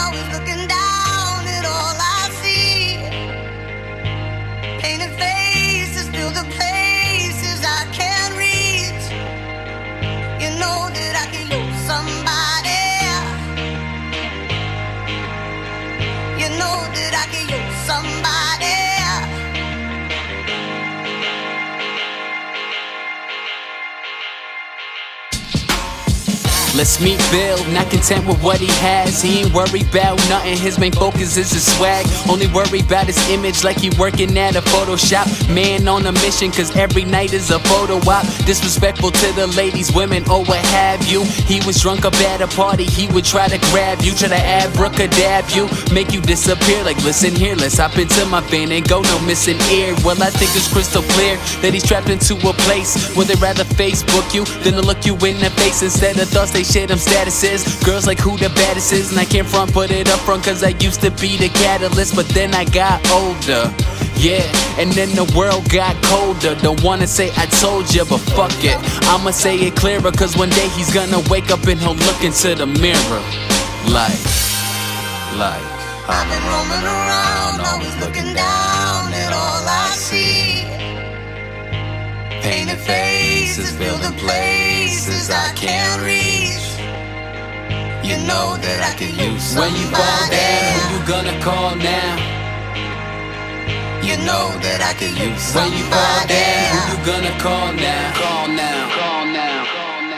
always looking down at all I see. Painted faces fill the places I can't reach. You know that I can use somebody. You know that I can use somebody. Let's meet Bill, not content with what he has. He ain't worried about nothing, his main focus is his swag. Only worried about his image like he working at a photo shop. Man on a mission, cause every night is a photo op. Disrespectful to the ladies, women, or what have you. He was drunk up at a party, he would try to grab you, try to abracadab you, make you disappear like, listen here, let's hop into my van and go, no missing ear. Well, I think it's crystal clear that he's trapped into a place where they'd rather Facebook you than to look you in the face. Instead of thoughts, they share them statuses. Girls like who the baddest is, and I can't front, put it up front, cause I used to be the catalyst, but then I got older. Yeah, and then the world got colder. Don't wanna say I told you, but fuck it, I'ma say it clearer, cause one day he's gonna wake up and he'll look into the mirror like I've been roaming around, always looking down at all I see. Painted faces, building places I can't reach. You know that I can use somebody. when you fall down, who you gonna call now? You know that I can use When somebody. you fall down, who you gonna call now? Call now, call now, call now.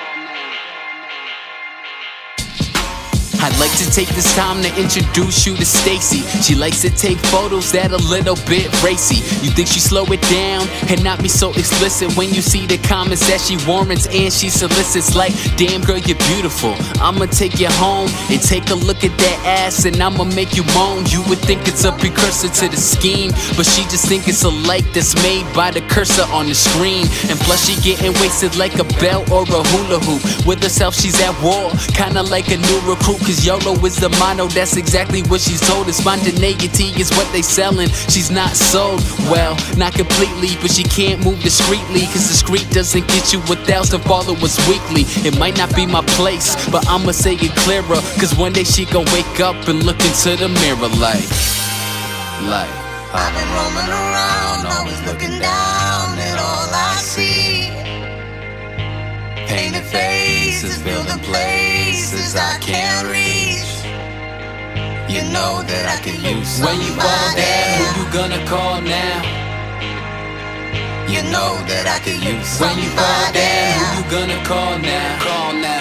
I'd like to take this time to introduce you to Stacy. She likes to take photos that a little bit racy. You think she slow it down and not be so explicit when you see the comments that she warrants and she solicits like, damn girl, you're beautiful, I'ma take you home and take a look at that ass and I'ma make you moan. You would think it's a precursor to the scheme, but she just think it's a light that's made by the cursor on the screen. And plus she getting wasted like a bell or a hula hoop. With herself she's at war, kinda like a new recruit, cause YOLO is the motto, that's exactly what she's told. And spontaneity is what they sellin'. She's not sold, well, not completely, but she can't move discreetly, cause discreet doesn't get you 1,000 followers weekly. It might not be my place, but I'ma say it clearer, cause one day she gon' wake up and look into the mirror like I've been roaming around, always looking down at all I see. Painted faces, building places I can't reach. You know that I can use somebody. when you fall down, who you gonna call now? You know that I can use When somebody. you fall down, who you gonna call now? Call now.